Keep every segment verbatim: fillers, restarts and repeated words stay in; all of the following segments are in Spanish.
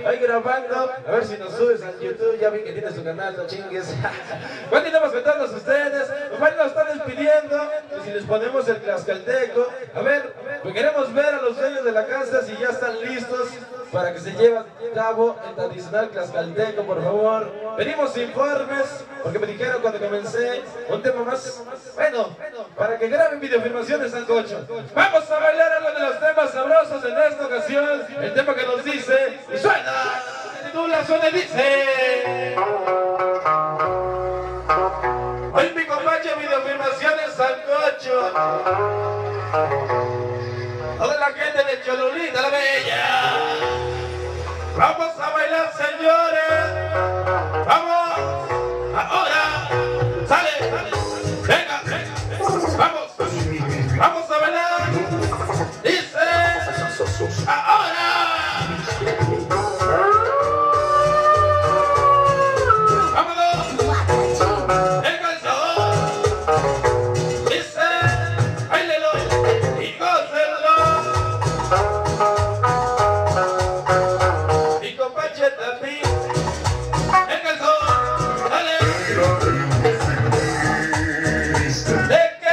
ahí grabando. A ver si nos subes al YouTube. Ya vi que tiene su canal, no chingues. Continuamos con todos ustedes. Igual nos están despidiendo. Y si les ponemos el Tlaxcalteco, a ver, pues queremos ver a los dueños de la casa si ya están listos para que se lleve a cabo el tradicional Tlaxcalteco, por favor. Venimos informes, porque me dijeron cuando comencé un tema más, bueno, para que graben videofilmaciones Sancocho. Vamos a bailar algo de los temas sabrosos en esta ocasión. El tema que nos dice, y suena, titula, suena y dice. Hoy mi compañero videofilmaciones Sancocho. Toda la gente de Cholulita la Bella. Vamos a bailar, señores. Vamos. Ahora. Sale. Venga. Vamos. Vamos a bailar. Dice. Ahora. Vámonos. Venga el sabor. Dice. Báilelo. Y gócenlo. Mi compache también. Venga el sabor. Dale. ¿De qué?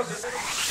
tenemos...